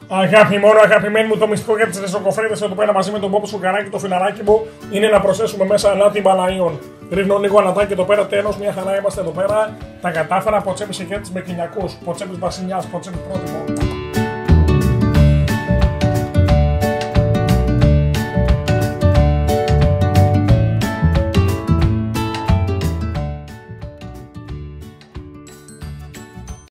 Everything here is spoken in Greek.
Αγάπη, μόνο αγαπημένοι μου, το μυστικό για τις ρεζοκοφρέτες εδώ πέρα μαζί με τον Πόπο Σουκαράκι και το φιλαράκι μου είναι να προσθέσουμε μέσα αλάτι μπαλαίων. Ρίχνω λίγο αλατάκι εδώ πέρα, τέλος, μια χαρά είμαστε εδώ πέρα. Τα κατάφερα, Ποτσέπης ηγέτης με κοινιακούς, Ποτσέπης βασιλιάς, Ποτσέπης πρότυπο.